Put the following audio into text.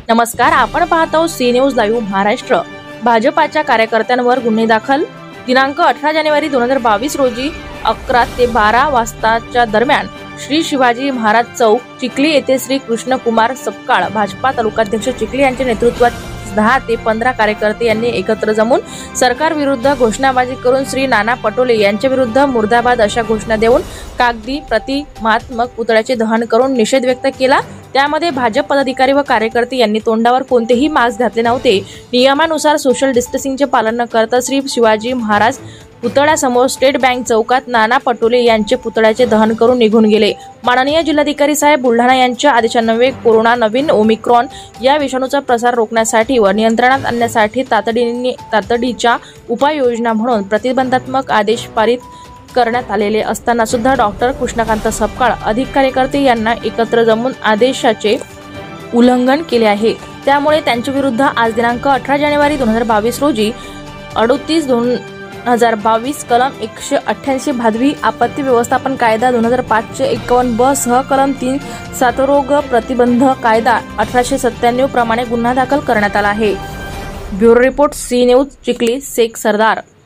नमस्कार, आपण पाहतो सी न्यूज लाईव्ह महाराष्ट्र। भाजपाच्या कार्यकर्त्यांवर गुन्हे दाखल। दिनांक 18 जानेवारी 2022 रोजी 11 ते 12 वाजताच्या दरम्यान श्री शिवाजी महाराज चौक चिखली येथे श्री कृष्णकुमार सपकाळ भाजपा तालुकाध्यक्ष चिखली यांच्या नेतृत्वात 10 ते 15 कार्यकर्ते यांनी एकत्र जमून सरकार विरुद्ध घोषणाबाजी करून श्री नाना पटोले यांच्या विरुद्ध मुर्दाबाद अशा घोषणा देऊन कागदी प्रतिमात्मक पुतळ्याचे दहन करून निषेध व्यक्त केला। त्यामध्ये भाजप पदाधिकारी व कार्यकर्ते यांनी तोंडावर कोणतेही मास्क घातले नव्हते। नियमानुसार सोशल डिस्टन्सिंगचे पालन न करता श्री शिवाजी महाराज पुतळ्यासमोर स्टेट बँक चौकात नाना पटोले यांचे पुतळ्याचे दहन करून निघून गेले। माननीय जिल्हाधिकारी साहेब बुलढाणा यांच्या आदेशान्वये कोरोना नवीन ओमिक्रॉन या विषाणूचा प्रसार रोखण्यासाठी व नियंत्रणात आणण्यासाठी तातडीच्या उपाययोजना म्हणून प्रतिबंधात्मक आदेश पारित करण्यात आलेले असताना सुद्धा डॉक्टर कृष्णकांत सपकाळ अधिक कार्यकर्ते यांना एकत्र जमून आदेशाचे उल्लंघन केले आहे। त्यामुळे त्यांच्या विरुद्ध आज दिनांक 18 जानेवारी 2022 रोजी 38/2022 कलम 188 भादवी आपत्ती व्यवस्थापन कायदा 2005 चे 51 ब सह कलम 3 साथरोग प्रतिबंध कायदा 1897 प्रमाणे गुन्हा दाखल करण्यात आला आहे। Bureau report C news Chikhli Shaikh सरदार।